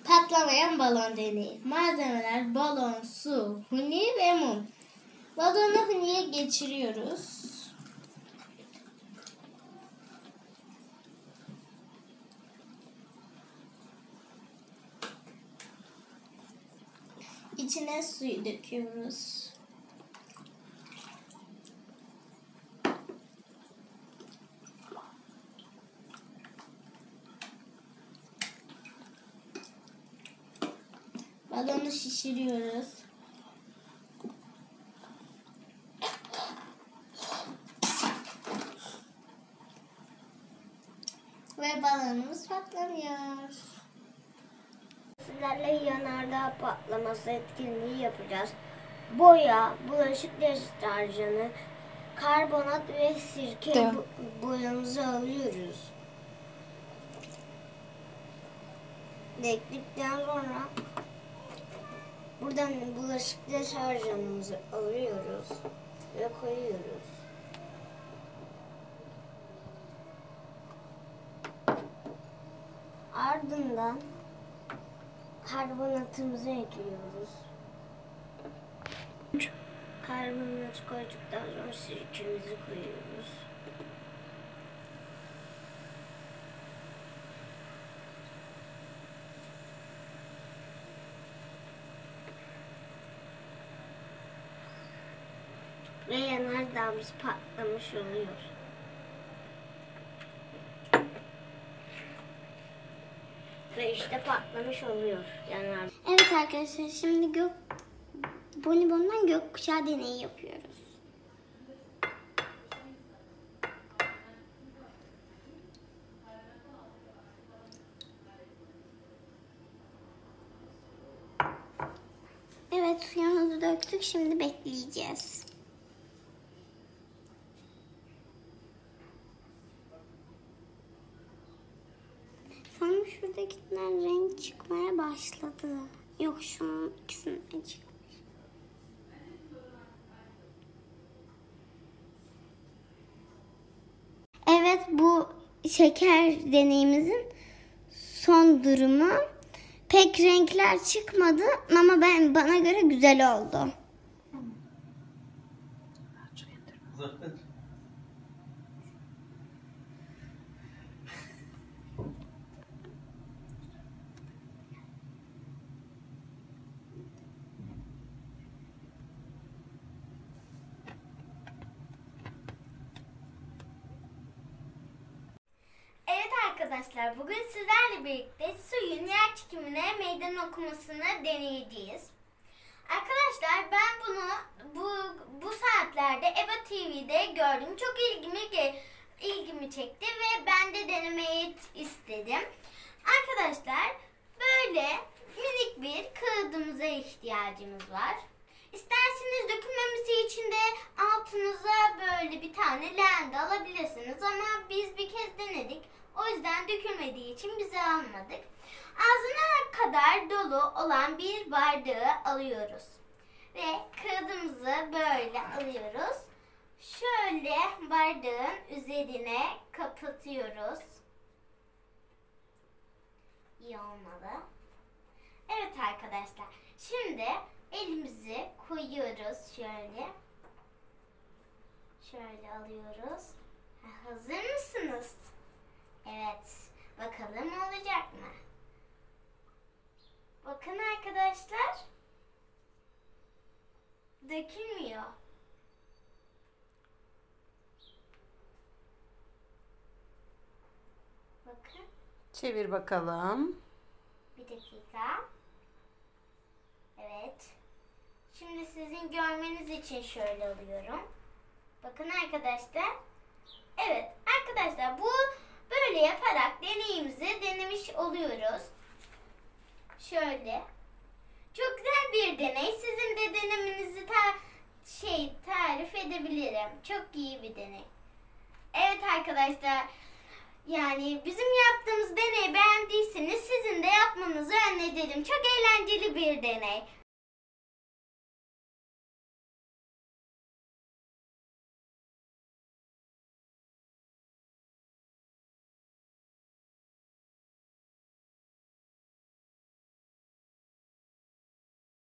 Patlamayan balon deneyi. Malzemeler balon, su, huni ve mum. Balonu huniye geçiriyoruz. İçine suyu döküyoruz. Balonu şişiriyoruz. Ve balonumuz patlamıyor. Sizlerle yanardağ patlaması etkinliği yapacağız. Boya, bulaşık deterjanı, karbonat ve sirke boyamızı alıyoruz. Döktükten sonra buradan bulaşık deterjanımızı alıyoruz ve koyuyoruz. Ardından karbonatımızı ekliyoruz. Karbonatı koyduktan sonra sirkemizi koyuyoruz. Ve yanardağımız patlamış oluyor. Ve işte patlamış oluyor yanardağ. Evet arkadaşlar, şimdi bonibondan gökkuşağı deneyi yapıyoruz. Evet, suyumuzu döktük, şimdi bekleyeceğiz. Sonra şuradakinden renk çıkmaya başladı. Yok, şunun ikisinden çıkmış. Evet, bu şeker deneyimizin son durumu. Pek renkler çıkmadı ama bana göre güzel oldu. Arkadaşlar, bugün sizlerle birlikte suyun yer çekimine meydan okumasını deneyeceğiz. Arkadaşlar, ben bunu bu saatlerde EBA TV'de gördüm. Çok ilgimi çekti ve ben de denemeyi istedim. Arkadaşlar, böyle minik bir kağıdımıza ihtiyacımız var. İsterseniz dökülmemesi için de altınıza böyle bir tane leğen de alabilirsiniz ama biz bir kez denedik. O yüzden dökülmediği için biz almadık. Ağzına kadar dolu olan bir bardağı alıyoruz. Ve kağıdımızı böyle alıyoruz. Şöyle bardağın üzerine kapatıyoruz. İyi olmalı. Evet arkadaşlar. Şimdi elimizi koyuyoruz şöyle. Şöyle alıyoruz. Hazır mısınız? Evet. Bakalım olacak mı? Bakın arkadaşlar. Dökülmüyor. Bakın. Çevir bakalım. Bir dakika. Evet. Şimdi sizin görmeniz için şöyle alıyorum. Bakın arkadaşlar. Evet arkadaşlar, bu böyle yaparak deneyimizi denemiş oluyoruz. Şöyle. Çok güzel bir deney. Sizin de denemenizi tarif edebilirim. Çok iyi bir deney. Evet arkadaşlar. Yani bizim yaptığımız deneyi beğendiyseniz sizin de yapmanızı öneririm. Çok eğlenceli bir deney.